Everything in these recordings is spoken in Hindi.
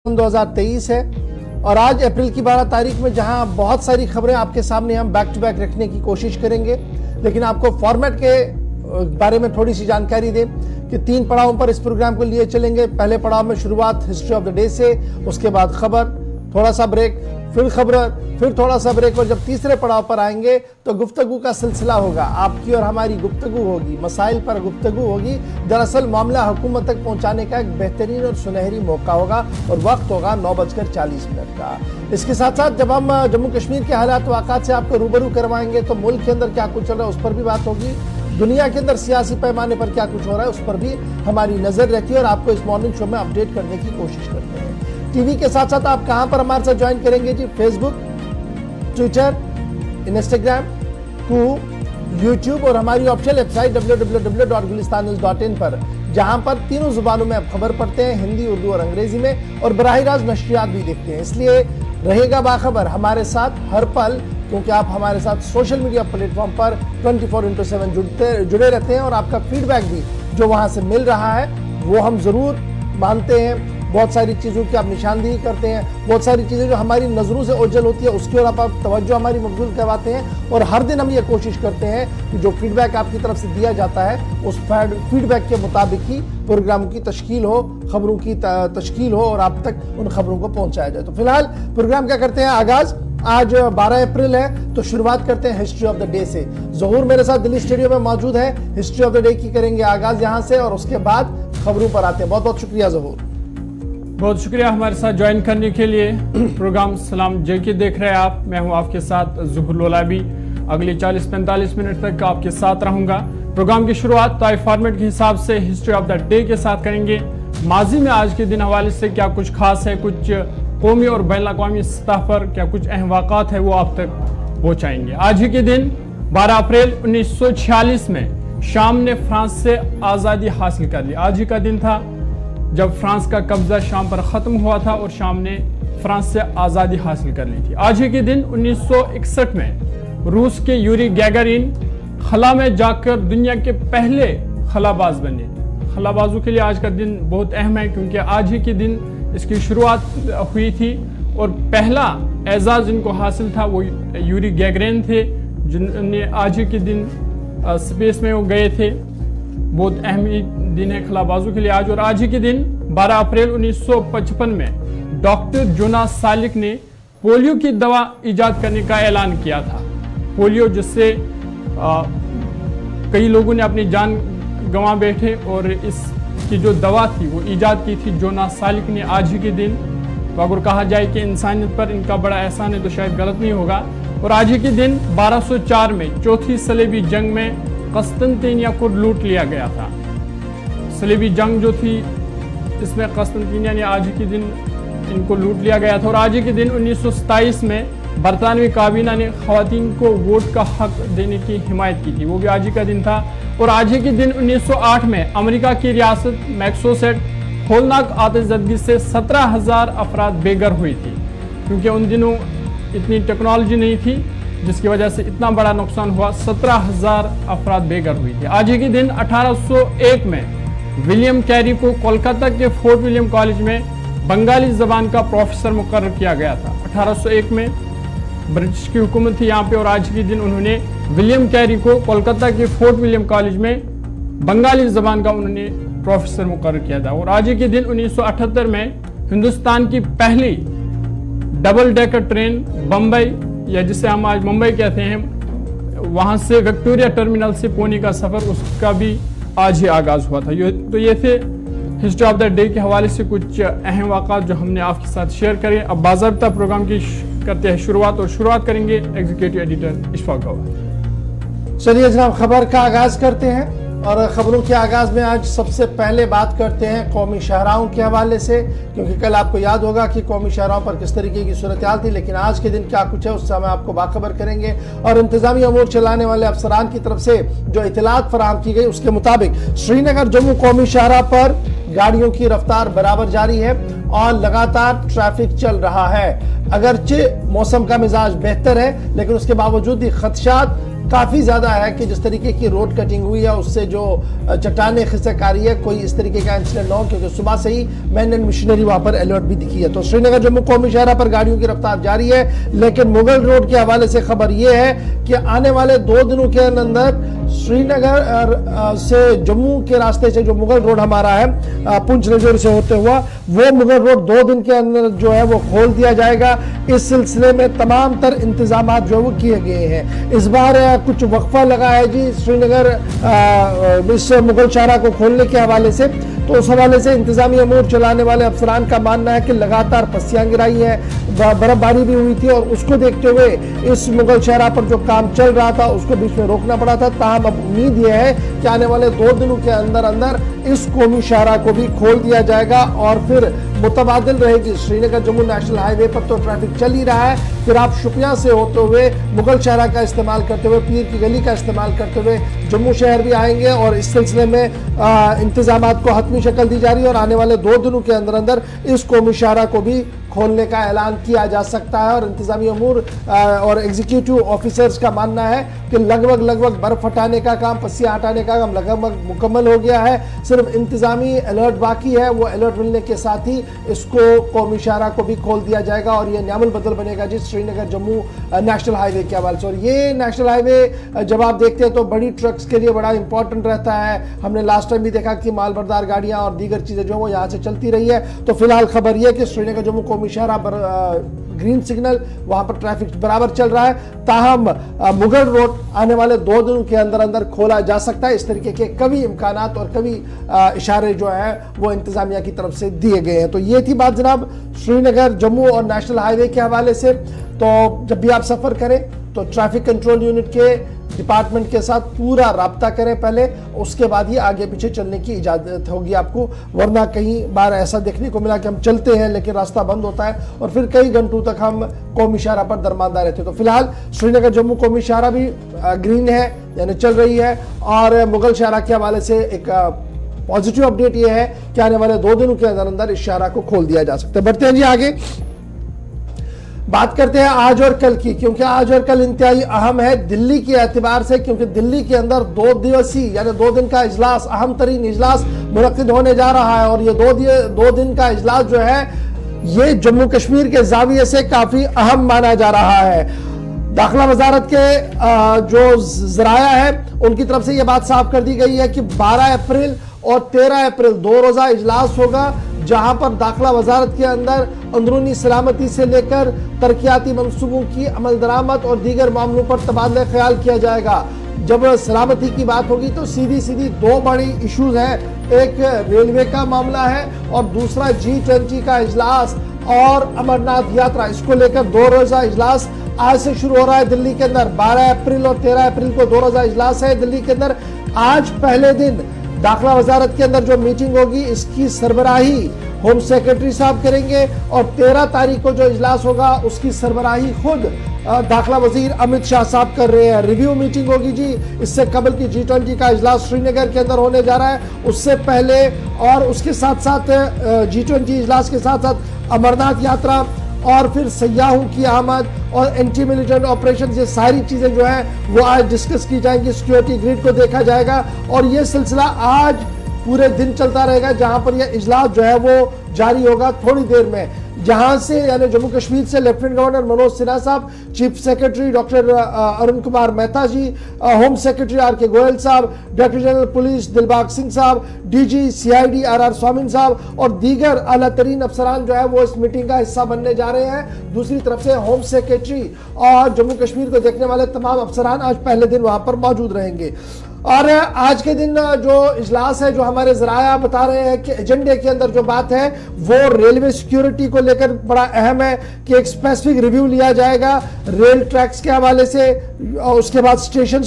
2023 है और आज अप्रैल की 12 तारीख में जहां बहुत सारी खबरें आपके सामने हम बैक टू बैक रखने की कोशिश करेंगे, लेकिन आपको फॉर्मेट के बारे में थोड़ी सी जानकारी दें कि 3 पड़ावों पर इस प्रोग्राम को लिए चलेंगे। पहले पड़ाव में शुरुआत हिस्ट्री ऑफ द डे से, उसके बाद खबर, थोड़ा सा ब्रेक, फिर खबर, फिर थोड़ा सा ब्रेक, और जब तीसरे पड़ाव पर आएंगे तो गुफ्तगू का सिलसिला होगा। आपकी और हमारी गुफ्तगू होगी, मसाइल पर गुफ्तगू होगी। दरअसल मामला हुकूमत तक पहुंचाने का एक बेहतरीन और सुनहरी मौका होगा और वक्त होगा 9:40 का। इसके साथ साथ जब हम जम्मू कश्मीर के हालात वाक़ात से आपको रूबरू करवाएंगे तो मुल्क के अंदर क्या कुछ चल रहा है उस पर भी बात होगी। दुनिया के अंदर सियासी पैमाने पर क्या कुछ हो रहा है उस पर भी हमारी नजर रहती है और आपको इस मॉर्निंग शो में अपडेट करने की कोशिश करते हैं। टीवी के साथ साथ आप कहां पर हमारे साथ ज्वाइन करेंगे जी? फेसबुक, ट्विटर, इंस्टाग्राम, यूट्यूब और हमारी ऑफिशियल वेबसाइट www.gulistannews.in पर, जहां पर तीनों जुबानों में आप खबर पढ़ते हैं, हिंदी, उर्दू और अंग्रेजी में, और बराह रास्त नशरियात भी देखते हैं। इसलिए रहेगा बाखबर हमारे साथ हर पल, क्योंकि आप हमारे साथ सोशल मीडिया प्लेटफॉर्म पर 24/7 जुड़े रहते हैं और आपका फीडबैक भी जो वहां से मिल रहा है वो हम जरूर मानते हैं। बहुत सारी चीज़ों की आप निशानदेही करते हैं, बहुत सारी चीज़ें जो हमारी नज़रों से ओझल होती है उसकी ओर आप तवज्जो हमारी मबजूल करवाते हैं, और हर दिन हम ये कोशिश करते हैं कि जो फीडबैक आपकी तरफ से दिया जाता है उस फीडबैक के मुताबिक ही प्रोग्रामों की तश्कील हो, खबरों की तश्कील हो और आप तक उन खबरों को पहुंचाया जाए। तो फिलहाल प्रोग्राम क्या करते हैं आगाज़, आज 12 अप्रैल है तो शुरुआत करते हैं हिस्ट्री ऑफ द डे से। ज़हूर मेरे साथ दिल्ली स्टूडियो में मौजूद है, हिस्ट्री ऑफ द डे की करेंगे आगाज़ यहाँ से और उसके बाद खबरों पर आते हैं। बहुत बहुत शुक्रिया ज़हूर। बहुत शुक्रिया हमारे साथ ज्वाइन करने के लिए। प्रोग्राम सलाम जेके देख रहे हैं आप, मैं हूं आपके साथ ज़ुहूर लोलाबी। अगले 40-45 मिनट तक आपके साथ रहूंगा। प्रोग्राम की शुरुआत तय फॉर्मेट के हिसाब से हिस्ट्री ऑफ द डे के साथ करेंगे। माजी में आज के दिन हवाले से क्या कुछ खास है, कुछ कौमी और बैनुल-अक़वामी सतह पर क्या कुछ अहम वाक़ात है वो आप तक पहुँचाएंगे। आज ही के दिन 12 अप्रैल 1946 में शाम ने फ्रांस से आज़ादी हासिल कर ली। आज ही का दिन था जब फ्रांस का कब्जा शाम पर ख़त्म हुआ था और शाम ने फ्रांस से आज़ादी हासिल कर ली थी। आज ही के दिन 1961 में रूस के यूरी गैगारिन खला में जाकर दुनिया के पहले खलाबाज बने। खलाबाजों के लिए आज का दिन बहुत अहम है क्योंकि आज ही के दिन इसकी शुरुआत हुई थी और पहला एजाज़ इनको हासिल था वो यूरी गैगारिन थे, जिन्होंने आज ही के दिन स्पेस में वो गए थे। बहुत अहम दिन है खलाबाजों के लिए आज। और आज ही के दिन 12 अप्रैल 1955 में डॉक्टर जोनास सालिक ने पोलियो की दवा इजाद करने का ऐलान किया था। पोलियो जिससे कई लोगों ने अपनी जान गंवा बैठे और इसकी जो दवा थी वो इजाद की थी जोनास सालिक ने आज ही के दिन। तो अगर कहा जाए कि इंसानियत पर इनका बड़ा एहसान है तो शायद गलत नहीं होगा। और आज ही के दिन 1204 में चौथी सलेबी जंग में कस्तंतीनिया को लूट लिया गया था। सलेबी जंग जो थी इसमें कस्तंतीनिया ने आज के दिन इनको लूट लिया गया था। और आज के दिन 1927 में बरतानवी काबीना ने ख़वातीन को वोट का हक देने की हिमायत की थी, वो भी आज ही का दिन था। और आज ही के दिन 1908 में अमेरिका की रियासत मैक्सोसेट होलनाक आतिशज़दगी से 17,000 अफराद बेघर हुई थी, क्योंकि उन दिनों इतनी टेक्नोलॉजी नहीं थी जिसकी वजह से इतना बड़ा नुकसान हुआ। 17,000 अफराद बेघर हुई थी। आज ही के दिन 1801 में विलियम कैरी को कोलकाता के फोर्ट विलियम कॉलेज में बंगाली ज़बान का प्रोफेसर मुकर्रर किया गया था। 1801 में ब्रिटिश की हुकूमत थी यहाँ पे और आज के दिन उन्होंने विलियम कैरी को कोलकाता के फोर्ट विलियम कॉलेज में बंगाली ज़बान का उन्होंने प्रोफेसर मुकर्रर किया था। और आज के दिन 1978 में हिंदुस्तान की पहली डबल डेकर ट्रेन बम्बई, या जिसे हम आज मुंबई कहते हैं, वहाँ से विक्टोरिया टर्मिनल से पुणे का सफ़र, उसका भी आज ही आगाज़ हुआ था। तो ये थे हिस्ट्री ऑफ द डे के हवाले से कुछ अहम वाक़ात जो हमने आपके साथ शेयर करे। अब बाज़ाब्ता प्रोग्राम की करते हैं शुरुआत, और शुरुआत करेंगे एग्जीक्यूटिव एडिटर इशफाक गवाह। चलिए जनाब, खबर का आगाज़ करते हैं और खबरों के आगाज़ में आज सबसे पहले बात करते हैं कौमी शाहराहों के हवाले से, क्योंकि कल आपको याद होगा कि कौमी शाहराहों पर किस तरीके की सूरत हाल थी, लेकिन आज के दिन क्या कुछ है उससे हम आपको बाखबर करेंगे। और इंतजामी अमूर चलाने वाले अफसरान की तरफ से जो इतलात फराहम की गई उसके मुताबिक श्रीनगर जम्मू कौमी शाहराह पर गाड़ियों की रफ्तार बराबर जारी है और लगातार ट्रैफिक चल रहा है। अगरचे मौसम का मिजाज बेहतर है, लेकिन उसके बावजूद भी खदशात काफी ज्यादा है कि जिस तरीके की रोड कटिंग हुई है उससे जो चट्टाने खिसक आ रही है, कोई इस तरीके का इंसिडेंट ना हो, क्योंकि सुबह से ही मैन एंड मिशनरी वहां पर अलर्ट भी दिखी है। तो श्रीनगर जम्मू कौमी शाहराह पर गाड़ियों की रफ्तार जारी है, लेकिन मुगल रोड के हवाले से खबर यह है कि आने वाले 2 दिनों के अंदर श्रीनगर से जम्मू के रास्ते से जो मुगल रोड हमारा है पुंछ नजर से होते हुआ, वो मुगल रोड 2 दिन के अंदर जो है वो खोल दिया जाएगा। इस सिलसिले में तमाम तर इंतजाम जो वो किए गए हैं। इस बार कुछ वक्फा लगा है जी श्रीनगर इस मुगल शाहराह को खोलने के हवाले से, तो उस हवाले से इंतजामी अमूर चलाने वाले अफसरान का मानना है कि लगातार पस्सियां गिराई है, बर्फबारी भी हुई थी और उसको देखते हुए इस मुगल शाहराह पर जो काम चल रहा था उसको बीच में रोकना पड़ा था। ताहम अब उम्मीद यह है कि आने वाले 2 दिनों के अंदर अंदर इस कौमी शाहराह को भी खोल दिया जाएगा और फिर मुतबादिल रहेगी। श्रीनगर जम्मू नेशनल हाईवे पर तो ट्रैफिक चल ही रहा है, फिर आप शुपियां से होते हुए मुगल शाहराह का इस्तेमाल करते हुए, पीर की गली का इस्तेमाल करते हुए जम्मू शहर भी आएंगे और इस सिलसिले में इंतजामात को हतमी शक्ल दी जा रही है और आने वाले 2 दिनों के अंदर अंदर इस कौमी शाहराह को भी खोलने का ऐलान किया जा सकता है। और इंतजामी अमूर और एग्जीक्यूटिव ऑफिसर्स का मानना है कि लगभग बर्फ हटाने का काम, पस्सियां हटाने का काम लगभग मुकम्मल हो गया है, सिर्फ इंतजामी अलर्ट बाकी है। वो अलर्ट मिलने के साथ ही इसको कौमी शाहराह को भी खोल दिया जाएगा और ये न्यामुल बदल बनेगा जी श्रीनगर जम्मू नेशनल हाईवे के हवाले से। और ये नेशनल हाईवे जब आप देखते हैं तो बड़ी ट्रक्स के लिए बड़ा इंपॉर्टेंट रहता है। हमने लास्ट टाइम भी देखा कि मालबरदार गाड़ियां और दीगर चीजें जो वो यहाँ से चलती रही है। तो फिलहाल खबर यह कि श्रीनगर जम्मू कौमी शाहराह पर ग्रीन सिग्नल, वहां पर ट्रैफिक बराबर चल रहा है। ताहम मुगल रोड आने वाले 2 दिनों के अंदर अंदर खोला जा सकता है। इस तरीके के कभी इम्कानात और कभी इशारे जो है वो इंतजामिया की तरफ से दिए गए हैं। तो ये थी बात जनाब श्रीनगर जम्मू और नेशनल हाईवे के हवाले से। तो जब भी आप सफर करें तो ट्रैफिक कंट्रोल यूनिट के डिपार्टमेंट के साथ पूरा राब्ता करें पहले, उसके बाद ही आगे पीछे चलने की इजाजत होगी आपको। वरना कई बार ऐसा देखने को मिला कि हम चलते हैं लेकिन रास्ता बंद होता है और फिर कई घंटों तक हम कौमी शाहराह पर दरमानदा रहते हैं। तो फिलहाल श्रीनगर जम्मू कौमी शाहराह भी ग्रीन है, यानी चल रही है। और मुगल शाहराह के हवाले से एक पॉजिटिव अपडेट ये है कि आने वाले 2 दिनों के अंदर अंदर इस शाहराह को खोल दिया जा सकता है। बढ़ते हैं जी आगे, बात करते हैं आज और कल की, क्योंकि आज और कल इंतहाई अहम है दिल्ली के एतबार से, क्योंकि दिल्ली के अंदर 2 दिवसीय यानी 2 दिन का इजलास, अहम तरीन इजलास मुनक्किद होने जा रहा है। और ये 2 दिन का इजलास जो है ये जम्मू कश्मीर के जाविये से काफी अहम माना जा रहा है। दाखिला वजारत के जो जराया है उनकी तरफ से यह बात साफ कर दी गई है कि 12 अप्रैल और 13 अप्रैल 2 रोजा इजलास होगा, जहां पर दाखिला वजारत के अंदर अंदरूनी सलामती से लेकर तरक्याती मंसूबों की अमल दरामद और दीगर मामलों पर तबादला ख्याल किया जाएगा। जब सलामती की बात होगी तो सीधी 2 बड़ी इश्यूज हैं, एक रेलवे का मामला है और दूसरा G20 का इजलास और अमरनाथ यात्रा। इसको लेकर 2 रोजा इजलास आज से शुरू हो रहा है दिल्ली के अंदर। 12 अप्रैल और 13 अप्रैल को 2 रोजा इजलास है दिल्ली के अंदर। आज पहले दिन दाखिला वजारत के अंदर जो मीटिंग होगी इसकी सरबराही होम सेक्रेटरी साहब करेंगे और 13 तारीख को जो इजलास होगा उसकी सरबराही खुद दाखिला वजीर अमित शाह साहब कर रहे हैं। रिव्यू मीटिंग होगी जी, इससे कबल की G20 का इजलास श्रीनगर के अंदर होने जा रहा है, उससे पहले और उसके साथ साथ G20 इजलास के साथ साथ अमरनाथ यात्रा और फिर सयाहों की आमद और एंटी मिलिटेंट ऑपरेशन, ये सारी चीजें जो है वो आज डिस्कस की जाएंगी। सिक्योरिटी ग्रिड को देखा जाएगा और ये सिलसिला आज पूरे दिन चलता रहेगा, जहां पर यह इजलास जो है वो जारी होगा थोड़ी देर में। जहां से यानी जम्मू कश्मीर से लेफ्टिनेंट गवर्नर मनोज सिन्हा साहब, chief secretary doctor Arun Kumar Mehta ji, home secretary R K Goyal साहब, director general police Dilbag Singh साहब, DG CID RR स्वामी साहब और दीगर आला तरीन अफसरान जो है वो इस मीटिंग का हिस्सा बनने जा रहे हैं। दूसरी तरफ से होम सेक्रेटरी और जम्मू कश्मीर को देखने वाले तमाम अफसरान आज पहले दिन वहां पर मौजूद रहेंगे। और आज के दिन जो इजलास है, जो हमारे जराया बता रहे हैं कि एजेंडे के अंदर जो बात है वो रेलवे सिक्योरिटी को लेकर बड़ा अहम है कि एक स्पेसिफिक रिव्यू लिया जाएगा रेल ट्रैक्स के हवाले से। उसके बाद स्टेशन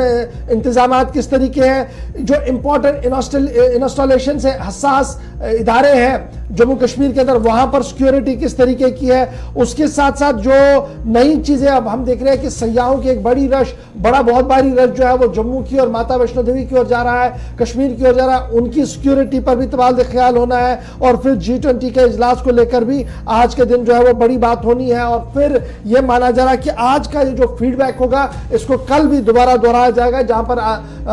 पर इंतजाम किस तरीके हैं, जो इंपॉर्टेंट इंस्टॉलेशन से हसास इदारे हैं जम्मू कश्मीर के अंदर, वहां पर सिक्योरिटी किस तरीके की है। उसके साथ साथ जो नई चीजें अब हम देख रहे हैं कि सयाहों की एक बड़ी रश, बहुत भारी रश जो है वो जम्मू की और माता वैष्णो देवी की ओर जा रहा है, कश्मीर की ओर जा रहा है। उनकी सिक्योरिटी पर भी तबादला ख्याल होना है और फिर G20 के इजलास को लेकर भी आज के दिन जो है वो बड़ी बात होनी है। और फिर यह माना जा रहा है कि आज का ये जो फीडबैक होगा इसको कल भी दोबारा दोहराया जाएगा, जहां पर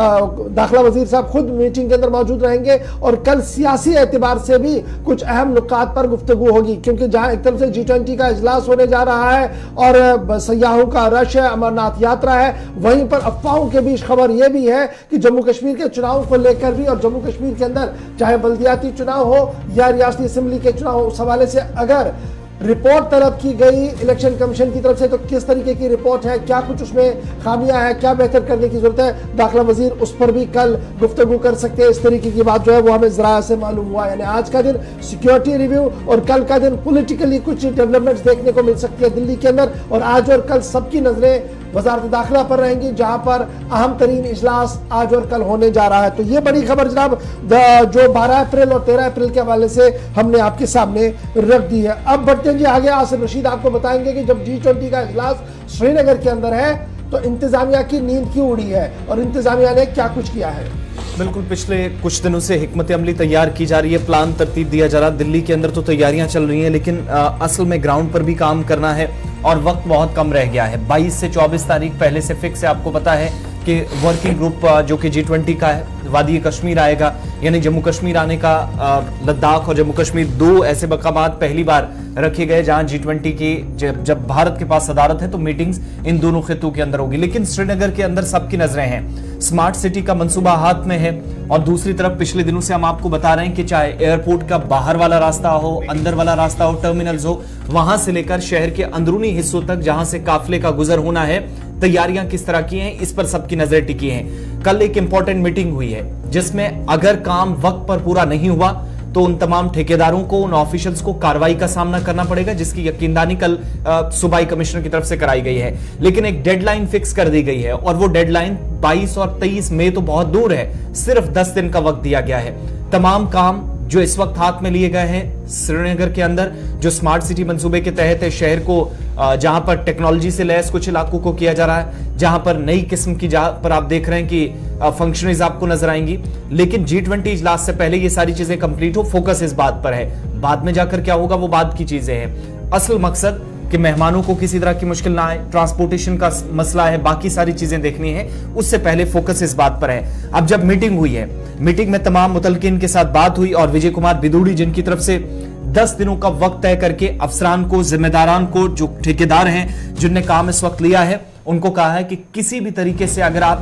दाखिला वजीर साहब खुद मीटिंग के अंदर मौजूद रहेंगे और कल सियासी एतबार से भी कुछ अहम नुकात पर गुफ्तगू होगी। क्योंकि जहां एक तरफ से G20 का इजलास होने जा रहा है और सयाहों का रश है, अमरनाथ यात्रा है, वहीं पर अफवाहों के बीच खबर यह भी है कि जम्मू कश्मीर के चुनाव को लेकर भी और जम्मू कश्मीर के अंदर चाहे बल्दियाती चुनाव हो या रियासती असेंबली के चुनाव हो, उस हवाले से अगर रिपोर्ट तलब की गई इलेक्शन कमीशन की तरफ से तो किस तरीके की रिपोर्ट है, क्या कुछ उसमें खामियां है, क्या बेहतर करने की जरूरत है, दाखिला वजीर उस पर भी कल गुफ्तगू कर सकते हैं। इस तरीके की बात जो है वो हमें जरा से मालूम हुआ। यानी आज का दिन सिक्योरिटी रिव्यू और कल का दिन पॉलिटिकली कुछ डेवलपमेंट्स देखने को मिल सकती है दिल्ली के अंदर। और आज और कल सबकी नजरें वजारत दाखिला पर रहेंगी, जहां पर अहम तरीन इजलास आज और कल होने जा रहा है। तो ये बड़ी खबर जनाब जो 12 अप्रैल और 13 अप्रैल के हवाले से हमने आपके सामने रख दी है। अब बढ़ते हैं जी आगे। आसिफ रशीद आपको बताएंगे कि जब G20 का इजलास श्रीनगर के अंदर है तो इंतजामिया की नींद क्यों उड़ी है और इंतजामिया ने क्या कुछ किया है। बिल्कुल, पिछले कुछ दिनों से हिकमत अमली तैयार की जा रही है, प्लान तरतीब दिया जा रहा है। दिल्ली के अंदर तो तैयारियां चल रही हैं, लेकिन असल में ग्राउंड पर भी काम करना है और वक्त बहुत कम रह गया है। 22 से 24 तारीख पहले से फिक्स है। आपको पता है कि वर्किंग ग्रुप जो कि G20 का है, वादी कश्मीर आएगा, यानी जम्मू कश्मीर आने का, लद्दाख और जम्मू कश्मीर दो ऐसे मकामात पहली बार रखे गए जहां G20 की जब भारत के पास सदारत है तो मीटिंग्स इन दोनों खित्तों के अंदर होगी। लेकिन श्रीनगर के अंदर सबकी नजरें हैं, स्मार्ट सिटी का मंसूबा हाथ में है और दूसरी तरफ पिछले दिनों से हम आपको बता रहे हैं कि चाहे एयरपोर्ट का बाहर वाला रास्ता हो, अंदर वाला रास्ता हो, टर्मिनल्स हो, वहां से लेकर शहर के अंदरूनी हिस्सों तक जहां से काफिले का गुजर होना है, तैयारियां किस तरह की हैं, इस पर सबकी नजर टिकी हैं। कल एक इंपॉर्टेंट मीटिंग हुई है जिसमें अगर काम वक्त पर पूरा नहीं हुआ तो उन तमाम ठेकेदारों को, उन ऑफिशियल्स को कार्रवाई का सामना करना पड़ेगा, जिसकी यकीनदानी कल सूबाई कमिश्नर की तरफ से कराई गई है। लेकिन एक डेडलाइन फिक्स कर दी गई है और वो डेडलाइन 22 और 23 मई तो बहुत दूर है, सिर्फ 10 दिन का वक्त दिया गया है। तमाम काम जो इस वक्त हाथ में लिए गए हैं श्रीनगर के अंदर, जो स्मार्ट सिटी मंसूबे के तहत है, शहर को जहां पर टेक्नोलॉजी से लैस कुछ इलाकों को किया जा रहा है, जहां पर नई किस्म की, जहां पर आप देख रहे हैं कि फंक्शनरीज आपको नजर आएंगी। लेकिन G20 इजलास से पहले ये सारी चीजें कंप्लीट हो, फोकस इस बात पर है। बाद में जाकर क्या होगा वो बाद की चीजें हैं। असल मकसद कि मेहमानों को किसी तरह की मुश्किल ना आए, ट्रांसपोर्टेशन का मसला है, बाकी सारी चीजें देखनी है, उससे पहले फोकस इस बात पर है। अब जब मीटिंग हुई है, मीटिंग में तमाम मुतलकिन के साथ बात हुई और विजय कुमार बिदूड़ी जिनकी तरफ से 10 दिनों का वक्त तय करके अफसरान को, जिम्मेदारान को, जो ठेकेदार हैं जिनने काम इस वक्त लिया है, उनको कहा है कि किसी भी तरीके से अगर आप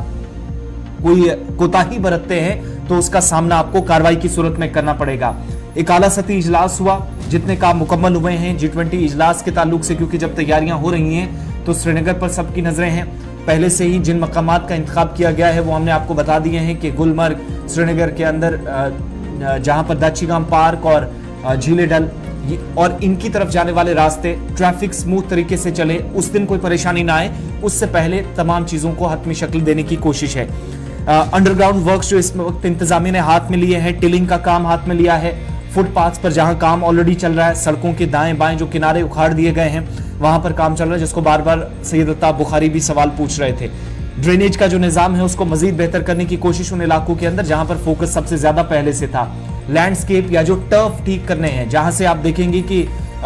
कोई कोताही बरतते हैं तो उसका सामना आपको कार्रवाई की सूरत में करना पड़ेगा। एक आला सतही इजलास हुआ, जितने काम मुकम्मल हुए हैं G20 इजलास के ताल्लुक से, क्योंकि जब तैयारियां हो रही हैं तो श्रीनगर पर सबकी नजरें हैं। पहले से ही जिन मकामात का इंतखाब किया गया है वो हमने आपको बता दिए हैं कि गुलमर्ग, श्रीनगर के अंदर जहां पर दाचीगाम पार्क और झीले डल और इनकी तरफ जाने वाले रास्ते ट्रैफिक स्मूथ तरीके से चले, उस दिन कोई परेशानी ना आए, उससे पहले तमाम चीजों को हतमी शक्ल देने की कोशिश है। अंडरग्राउंड वर्क्स जो इस वक्त इंतजामिया ने हाथ में लिए हैं, टिलिंग का काम हाथ में लिया है, फुटपाथ पर जहां काम ऑलरेडी चल रहा है, सड़कों के दाएं बाएं जो किनारे उखाड़ दिए गए हैं वहां पर काम चल रहा है, जिसको बार बार सैयद अल्ताफ बुखारी भी सवाल पूछ रहे थे। ड्रेनेज का जो निजाम है उसको मजीद बेहतर करने की कोशिश उन इलाकों के अंदर जहां पर फोकस सबसे ज्यादा पहले से था। लैंडस्केप या जो टर्फ ठीक करने हैं, जहां से आप देखेंगे कि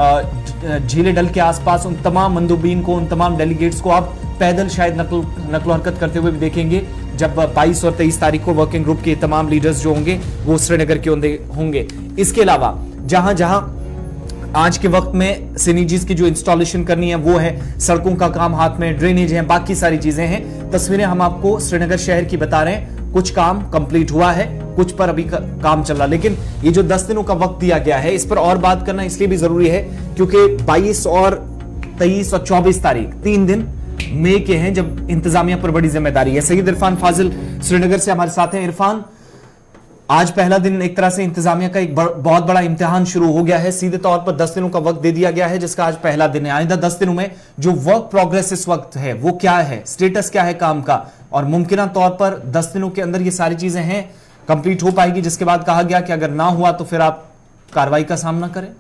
झीले डल के आसपास उन तमाम मंदूबीन को, उन तमाम डेलीगेट्स को आप पैदल शायद नकलो हरकत करते हुए भी देखेंगे जब 22 और 23 तारीख को वर्किंग ग्रुप के तमाम लीडर्स जो होंगे वो श्रीनगर के होंगे। इसके अलावा जहां जहां आज के वक्त में सिनीजीज की जो इंस्टॉलेशन करनी है वो है, सड़कों का काम हाथ में, ड्रेनेज है, बाकी सारी चीजें हैं। तस्वीरें हम आपको श्रीनगर शहर की बता रहे हैं, कुछ काम कंप्लीट हुआ है, कुछ पर अभी काम चल रहा। लेकिन ये जो 10 दिनों का वक्त दिया गया है, इस पर और बात करना इसलिए भी जरूरी है क्योंकि 22 और 23 और 24 तारीख 3 दिन मई के हैं जब इंतजामिया पर बड़ी जिम्मेदारी है। सईद इरफान फाजिल श्रीनगर से हमारे साथ हैं। इरफान, आज पहला दिन एक तरह से इंतजामिया का एक बहुत बड़ा इम्तिहान शुरू हो गया है। सीधे तौर पर 10 दिनों का वक्त दे दिया गया है जिसका आज पहला दिन है। आइंदा 10 दिनों में जो वर्क प्रोग्रेस इस वक्त है वो क्या है, स्टेटस क्या है काम का, और मुमकिन तौर पर 10 दिनों के अंदर ये सारी चीजें हैं कंप्लीट हो पाएगी, जिसके बाद कहा गया कि अगर ना हुआ तो फिर आप कार्रवाई का सामना करें?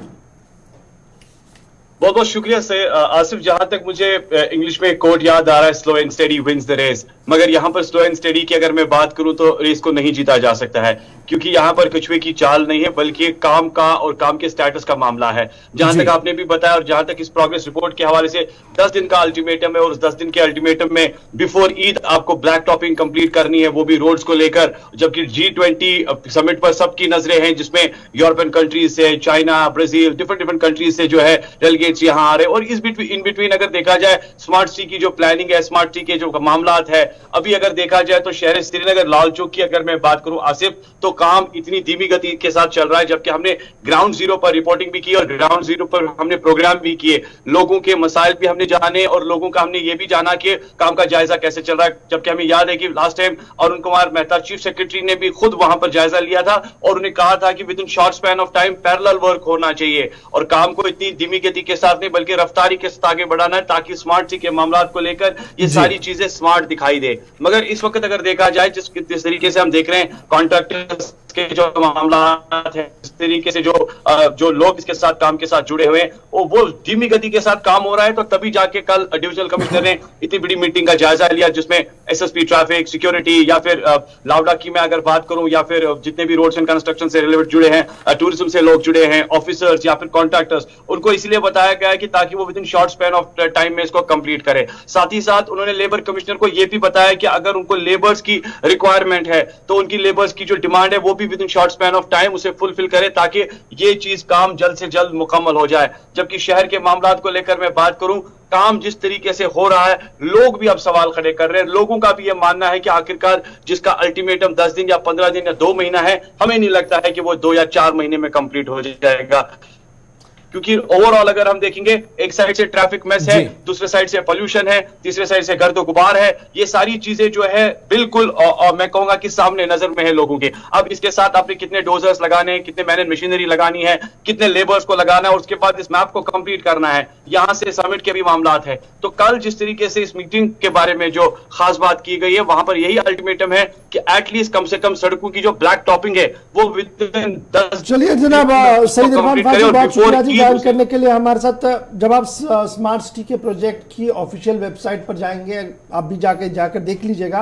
बहुत बहुत शुक्रिया से आसिफ। जहां तक मुझे इंग्लिश में कोट याद आ रहा है, slow and steady wins the race. मगर यहां पर स्लो एंड स्टेडी की अगर मैं बात करूं तो रेस को नहीं जीता जा सकता है, क्योंकि यहां पर कछुए की चाल नहीं है बल्कि काम का और काम के स्टेटस का मामला है। जहां तक आपने भी बताया और जहां तक इस प्रोग्रेस रिपोर्ट के हवाले से 10 दिन का अल्टीमेटम है और उस 10 दिन के अल्टीमेटम में बिफोर ईद आपको ब्लैक टॉपिंग कंप्लीट करनी है, वो भी रोड्स को लेकर। जबकि G20 समिट पर सबकी नजरें हैं, जिसमें यूरोपियन कंट्रीज से, चाइना, ब्राजील, डिफरेंट कंट्रीज से जो है डेलीगेट्स यहां आ रहे हैं। और इन बिटवीन अगर देखा जाए स्मार्ट सिटी की जो प्लानिंग है, स्मार्ट सिटी के जो मामला है, अभी अगर देखा जाए तो शहर श्रीनगर लाल चौक की अगर मैं बात करूं आसिफ, तो काम इतनी धीमी गति के साथ चल रहा है। जबकि हमने ग्राउंड जीरो पर रिपोर्टिंग भी की और ग्राउंड जीरो पर हमने प्रोग्राम भी किए, लोगों के मसाइल भी हमने जाने और लोगों का हमने ये भी जाना कि काम का जायजा कैसे चल रहा है। जबकि हमें याद है कि last time Arun Kumar Mehta chief secretary ने भी खुद वहां पर जायजा लिया था और उन्हें कहा था कि within short span of time parallel work होना चाहिए और काम को इतनी धीमी गति के साथ नहीं बल्कि रफ्तारी के साथ आगे बढ़ाना है, ताकि स्मार्ट सिटी के मामला को लेकर ये सारी चीजें स्मार्ट दिखाई दे। मगर इस वक्त अगर देखा जाए जिस तरीके से हम देख रहे हैं कॉन्ट्रैक्टर्स के जो मामला है, इस तरीके से जो लोग इसके साथ काम के साथ जुड़े हुए हैं वो धीमी गति के साथ काम हो रहा है। तो तभी जाके कल डिविजनल कमिश्नर ने इतनी बड़ी मीटिंग का जायजा लिया, जिसमें एसएसपी ट्रैफिक, सिक्योरिटी या फिर लावडा की मैं अगर बात करूं या फिर जितने भी रोड्स एंड कंस्ट्रक्शन से रिलेटेड जुड़े हैं, टूरिज्म से लोग जुड़े हैं, ऑफिसर्स या फिर कॉन्ट्रैक्टर्स, उनको इसलिए बताया गया है कि ताकि वो within short span of time में इसको कंप्लीट करे। साथ ही साथ उन्होंने लेबर कमिश्नर को यह भी बताया कि अगर उनको लेबर्स की रिक्वायरमेंट है तो उनकी लेबर्स की जो डिमांड है वो भी within short span of time उसे फुलफिल करे, ताकि ये चीज काम जल्द से जल्द मुकम्मल हो जाए। जबकि शहर के मामलात को लेकर मैं बात करूं, काम जिस तरीके से हो रहा है, लोग भी अब सवाल खड़े कर रहे हैं। लोगों का भी यह मानना है कि आखिरकार जिसका अल्टीमेटम 10 दिन या 15 दिन या 2 महीना है, हमें नहीं लगता है कि वो 2 या 4 महीने में कंप्लीट हो जाएगा। क्योंकि ओवरऑल अगर हम देखेंगे, एक साइड से ट्रैफिक मेस है, दूसरे साइड से पोल्यूशन है, तीसरे साइड से गर्द गुबार है, ये सारी चीजें जो है बिल्कुल मैं कहूंगा कि सामने नजर में है लोगों के। अब इसके साथ आपने कितने डोजर्स लगाने हैं, कितने मैनेज मशीनरी लगानी है, कितने लेबर्स को लगाना है, उसके बाद इस मैप को कंप्लीट करना है। यहां से समिट के भी मामला है। तो कल जिस तरीके से इस मीटिंग के बारे में जो खास बात की गई है, वहां पर यही अल्टीमेटम है कि एटलीस्ट कम से कम सड़कों की जो ब्लैक टॉपिंग है वो विद इन 10। चलिए जनाब सईद इरफान फारूकी, बहुत शुक्रिया जी ज्वाइन करने के लिए हमारे साथ। जब आप स्मार्ट सिटी के प्रोजेक्ट की ऑफिशियल वेबसाइट पर जाएंगे, आप भी जाकर देख लीजिएगा,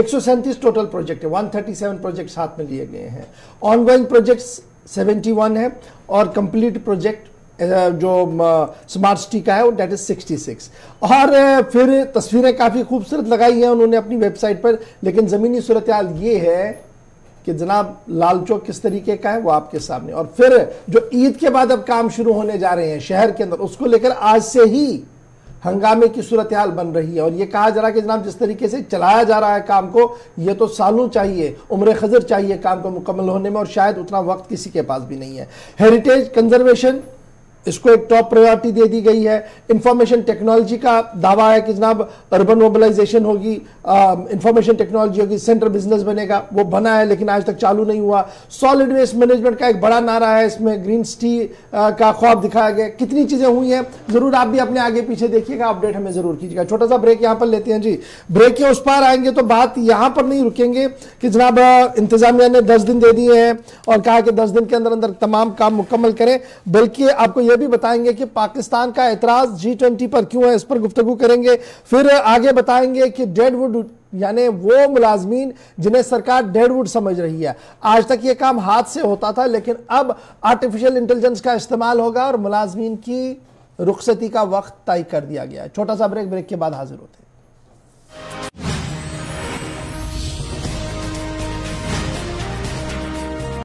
137 टोटल प्रोजेक्ट है, 137 प्रोजेक्ट साथ में लिए गए हैं। ऑनगोइंग प्रोजेक्ट्स 71 है और कंप्लीट प्रोजेक्ट जो स्मार्ट सिटी का है वो डेट इज 66। और फिर तस्वीरें काफी खूबसूरत लगाई हैं उन्होंने अपनी वेबसाइट पर, लेकिन जमीनी सूरत हाल ये है कि जनाब लाल चौक किस तरीके का है वो आपके सामने। और फिर जो ईद के बाद अब काम शुरू होने जा रहे हैं शहर के अंदर, उसको लेकर आज से ही हंगामे की सूरत हाल बन रही है। और ये कहा जा रहा है कि जनाब जिस तरीके से चलाया जा रहा है काम को, ये तो सालों चाहिए, उम्र खजर चाहिए काम को मुकम्मल होने में, और शायद उतना वक्त किसी के पास भी नहीं है। हेरिटेज कंजर्वेशन, इसको एक टॉप प्रायोरिटी दे दी गई है। इंफॉर्मेशन टेक्नोलॉजी का दावा है कि जनाब अर्बन मोबिलाइजेशन होगी, इंफॉर्मेशन टेक्नोलॉजी होगी, सेंटर बिजनेस बनेगा, वो बना है लेकिन आज तक चालू नहीं हुआ। सॉलिड वेस्ट मैनेजमेंट का एक बड़ा नारा है, इसमें ग्रीन सिटी का ख्वाब दिखाया गया। कितनी चीजें हुई हैं, जरूर आप भी अपने आगे पीछे देखिएगा, अपडेट हमें जरूर कीजिएगा। छोटा सा ब्रेक यहां पर लेते हैं जी। ब्रेक के उस पार आएंगे तो बात यहां पर नहीं रुकेंगे कि जनाब इंतजामिया ने 10 दिन दे दिए हैं और कहा कि 10 दिन के अंदर अंदर तमाम काम मुकम्मल करें, बल्कि आपको यह भी बताएंगे कि पाकिस्तान का एतराज G20 पर क्यों है, इस पर गुफ्तगू करेंगे। फिर आगे बताएंगे कि डेडवुड यानी वो मुलाजमीन जिन्हें सरकार डेडवुड समझ रही है, आज तक ये काम हाथ से होता था, लेकिन अब आर्टिफिशियल इंटेलिजेंस का इस्तेमाल होगा और मुलाजमीन की रुखसती का वक्त तय कर दिया गया है। छोटा सा ब्रेक के बाद हाजिर होते हैं।